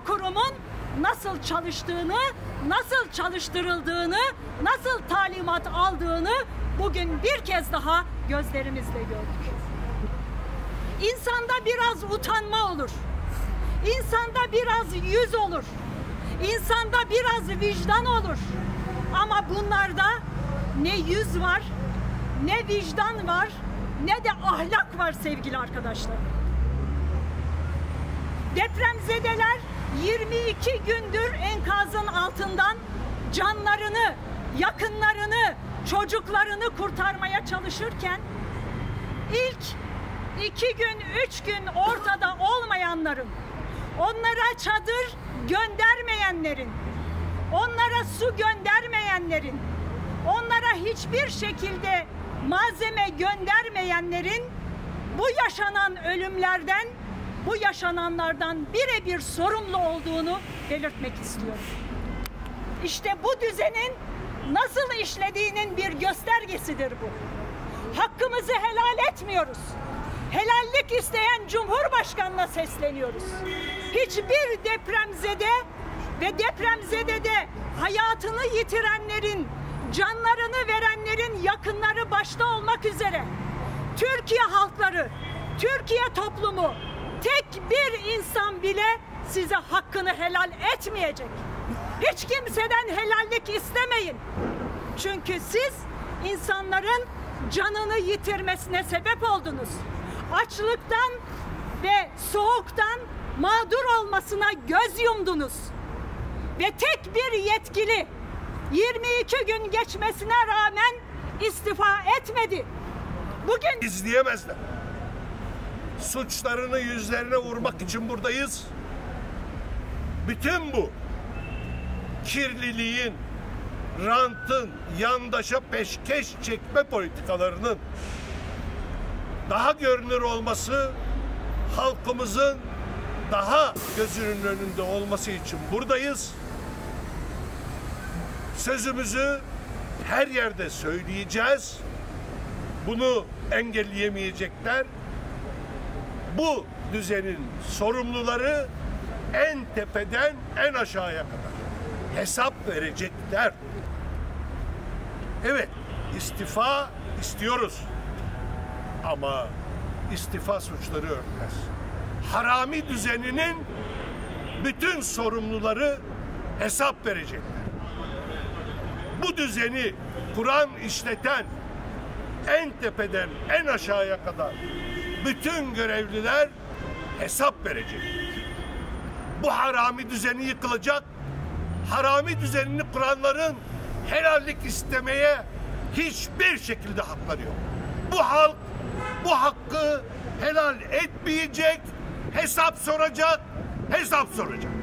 bu kurumun nasıl çalıştığını, nasıl çalıştırıldığını, nasıl talimat aldığını bugün bir kez daha gözlerimizle gördük. İnsanda biraz utanma olur. İnsanda biraz yüz olur. İnsanda biraz vicdan olur. Ama bunlarda ne yüz var, ne vicdan var, ne de ahlak var sevgili arkadaşlar. Depremzedeler 22 gündür enkazın altından canlarını, yakınlarını, çocuklarını kurtarmaya çalışırken ilk 2 gün, 3 gün ortada olmayanların, onlara çadır göndermeyenlerin, onlara su göndermeyenlerin, onlara hiçbir şekilde malzeme göndermeyenlerin bu yaşanan ölümlerden, bu yaşananlardan birebir sorumlu olduğunu belirtmek istiyorum. İşte bu düzenin nasıl işlediğinin bir göstergesidir bu. Hakkımızı helal etmiyoruz. Helallik isteyen Cumhurbaşkanı'na sesleniyoruz. Hiçbir depremzede ve depremzedede hayatını yitirenlerin, canlarını verenlerin yakınları başta olmak üzere Türkiye halkları, Türkiye toplumu, tek bir insan bile size hakkını helal etmeyecek. Hiç kimseden helallik istemeyin. Çünkü siz insanların canını yitirmesine sebep oldunuz. Açlıktan ve soğuktan mağdur olmasına göz yumdunuz. Ve tek bir yetkili 22 gün geçmesine rağmen istifa etmedi. Bugün izleyemezler. Suçlarını yüzlerine vurmak için buradayız. Bütün bu kirliliğin, rantın, yandaşa peşkeş çekme politikalarının daha görünür olması, halkımızın daha gözünün önünde olması için buradayız. Sözümüzü her yerde söyleyeceğiz. Bunu engelleyemeyecekler. Bu düzenin sorumluları en tepeden en aşağıya kadar hesap verecekler. Evet, istifa istiyoruz. Ama istifa suçları örtmez. Harami düzeninin bütün sorumluları hesap verecekler. Bu düzeni kuran, işleten, en tepeden en aşağıya kadar bütün görevliler hesap verecek. Bu harami düzeni yıkılacak. Harami düzenini kuranların helallik istemeye hiçbir şekilde hakları yok. Bu halk bu hakkı helal etmeyecek, hesap soracak, hesap soracak.